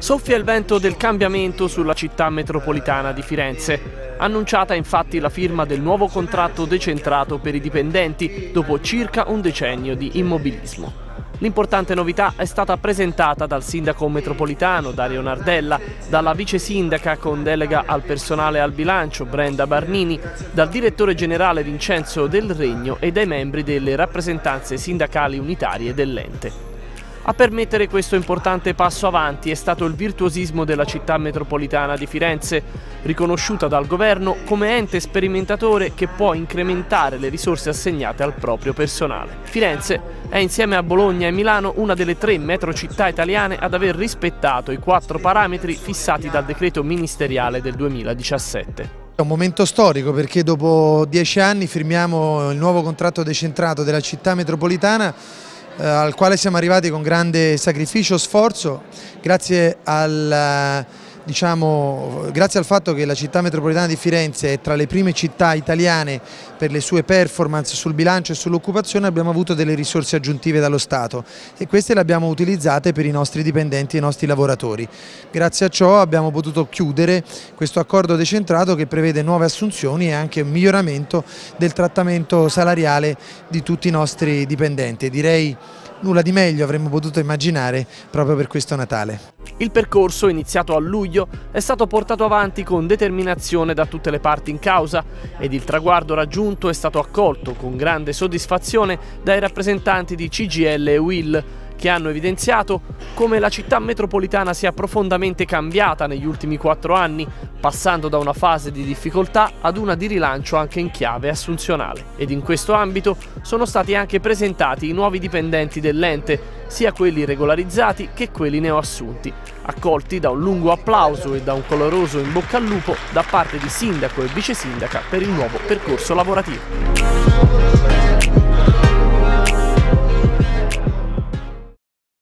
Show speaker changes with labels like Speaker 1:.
Speaker 1: Soffia il vento del cambiamento sulla città metropolitana di Firenze. Annunciata infatti la firma del nuovo contratto decentrato per i dipendenti dopo circa un decennio di immobilismo. L'importante novità è stata presentata dal sindaco metropolitano Dario Nardella, dalla vice sindaca con delega al personale e al bilancio Brenda Barnini, dal direttore generale Vincenzo Del Regno e dai membri delle rappresentanze sindacali unitarie dell'ente. A permettere questo importante passo avanti è stato il virtuosismo della città metropolitana di Firenze, riconosciuta dal governo come ente sperimentatore che può incrementare le risorse assegnate al proprio personale. Firenze è insieme a Bologna e Milano una delle 3 metrocittà italiane ad aver rispettato i 4 parametri fissati dal decreto ministeriale del 2017.
Speaker 2: È un momento storico perché dopo 10 anni firmiamo il nuovo contratto decentrato della città metropolitana, al quale siamo arrivati con grande sacrificio e sforzo, grazie al fatto che la città metropolitana di Firenze è tra le prime città italiane per le sue performance sul bilancio e sull'occupazione. Abbiamo avuto delle risorse aggiuntive dallo Stato e queste le abbiamo utilizzate per i nostri dipendenti e i nostri lavoratori. Grazie a ciò abbiamo potuto chiudere questo accordo decentrato che prevede nuove assunzioni e anche un miglioramento del trattamento salariale di tutti i nostri dipendenti. Direi nulla di meglio avremmo potuto immaginare proprio per questo Natale.
Speaker 1: Il percorso, iniziato a luglio, è stato portato avanti con determinazione da tutte le parti in causa ed il traguardo raggiunto è stato accolto con grande soddisfazione dai rappresentanti di CGIL e UIL, che hanno evidenziato come la città metropolitana sia profondamente cambiata negli ultimi 4 anni, passando da una fase di difficoltà ad una di rilancio anche in chiave assunzionale. Ed in questo ambito sono stati anche presentati i nuovi dipendenti dell'ente, sia quelli regolarizzati che quelli neoassunti, accolti da un lungo applauso e da un caloroso in bocca al lupo da parte di sindaco e vice sindaca per il nuovo percorso lavorativo.